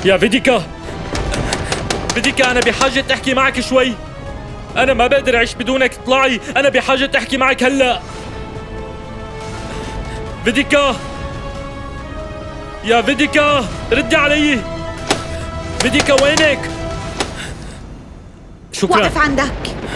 يا فيديكا، فيديكا أنا بحاجة أحكي معك شوي. أنا ما بقدر أعيش بدونك، اطلعي، أنا بحاجة أحكي معك هلأ. فيديكا، يا فيديكا ردي علي. فيديكا وينك؟ شكرا. وقف عندك.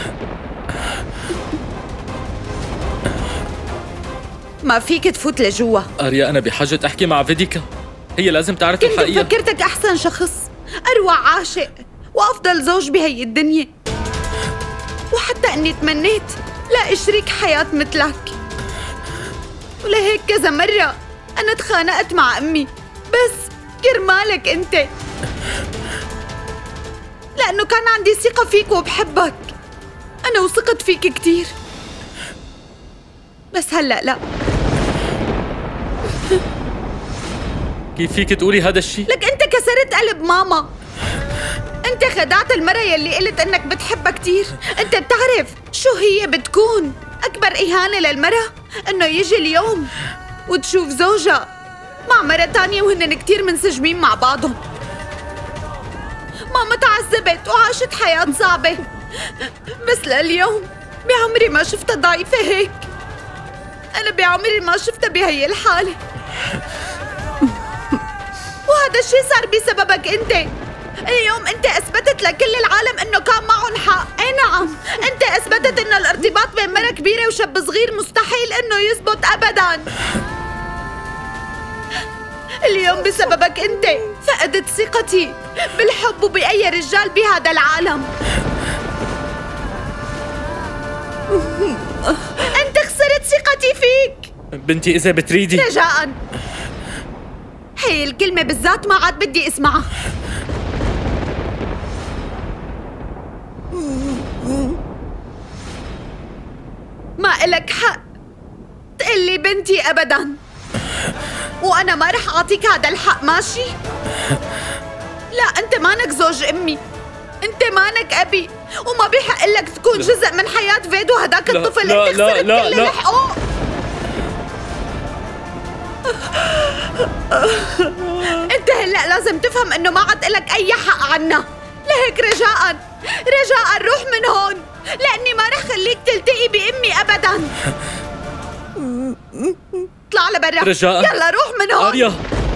ما فيك تفوت لجوا. آريا أنا بحاجة أحكي مع فيديكا، هي لازم تعرف الحقيقة. كنت فكرتك أحسن شخص، أروع عاشق وأفضل زوج بهي الدنيا، وحتى أني تمنيت لاقي شريك حياة مثلك. ولهيك كذا مرة أنا تخانقت مع أمي بس كرمالك أنت، لأنه كان عندي ثقة فيك وبحبك. أنا وثقت فيك كتير، بس هلأ لا. كيف فيك تقولي هذا الشيء؟ لك أنت كسرت قلب ماما، أنت خدعت المرة يلي قلت إنك بتحبها كتير. أنت بتعرف شو هي بتكون أكبر إهانة للمرة؟ إنه يجي اليوم وتشوف زوجها مع مرة تانية وهن كتير منسجمين مع بعضهم. ماما تعذبت وعاشت حياة صعبة، بس لليوم بعمري ما شفتها ضعيفة هيك. أنا بعمري ما شفتها بهي الحالة، وهذا الشيء صار بسببك أنت. اليوم أنت أثبتت لكل العالم إنه كان معهم حق. أي نعم، أنت أثبتت إنه الارتباط بين مرة كبيرة وشاب صغير مستحيل إنه يزبط أبداً. اليوم بسببك أنت فقدت ثقتي بالحب وبأي رجال بهذا العالم. أنت خسرت ثقتي فيك. بنتي إذا بتريدي رجاءً، هي الكلمة بالذات ما عاد بدي اسمعها. ما إلك حق تقلي بنتي أبداً، وأنا ما رح أعطيك هذا الحق، ماشي؟ لا، أنت مانك زوج أمي، أنت مانك أبي، وما بيحق لك تكون جزء من حياة فيدو هداك الطفل. لا أنت لا خسرت لا كل لا الحقوق. أنت هلأ لازم تفهم إنه ما عاد إلك أي حق عنا. لهيك رجاءً رجاءً روح من هون، لأني ما رح خليك تلتقي بأمي أبداً. اطلع لبرا رجاءً. يلا روح من هون. آريا،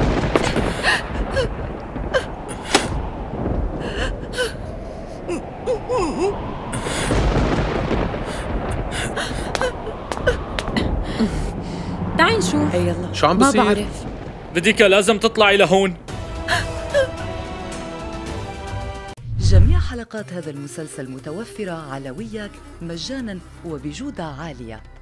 تعي نشوف. هي يلا. شو عم ما بصير؟ بعرف. فيديكا لازم تطلعي لهون. جميع حلقات هذا المسلسل متوفرة على وياك مجانا وبجودة عالية.